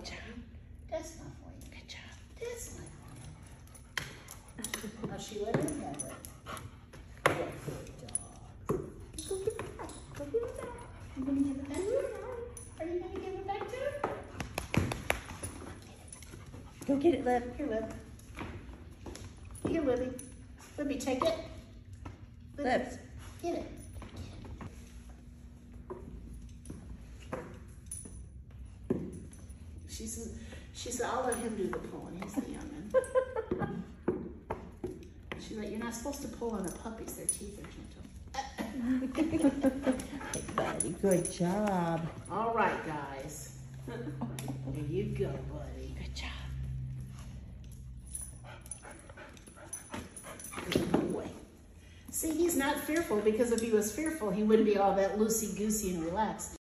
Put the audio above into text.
job. That's not for you. Good job. That's not for you. Now she let him have it. What good dog. Go give it back. Go give it back. You gonna give it back to her? Are you gonna give it back to her? Go get it, Lib. Here, Lib. Here, Libby. Libby, take it. Lib. Get it. She said, I'll let him do the pulling. He's the youngin'. She's like, you're not supposed to pull on the puppies. Their teeth are gentle. Hey, buddy, good job. All right, guys. There you go, buddy. Good job. Good boy. See, he's not fearful, because if he was fearful, he wouldn't be all that loosey-goosey and relaxed.